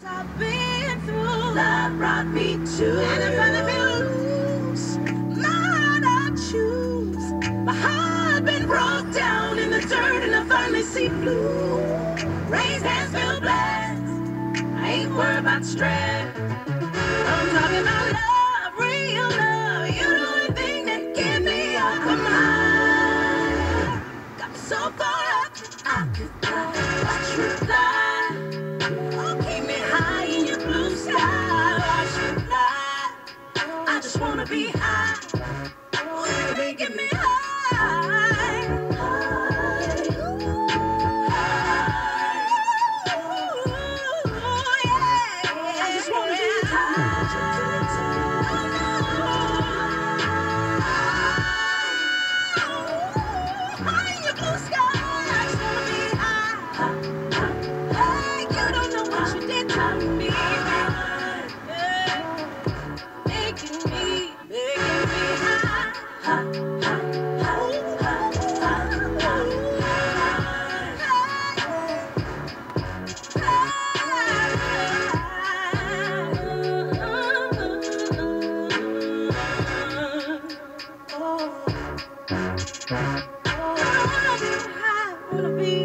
I've been through, love brought me to, and I finally feel loose. My heart I choose. My heart been broke down in the dirt, and I finally see blue. Raised hands feel blessed. I ain't worried about stress. I'm talking about love, real love. You're the only thing that get me off my mind. Got me so far up, I could watch you fly. Oh, keep me high in your blue sky. Watch you fly. I just wanna be high. Oh, you're making me high. High. Ooh, yeah. I just wanna be high in your blue sky. I just wanna be high. Hey, you don't know what you did to me, yeah. Making me high. I wanna be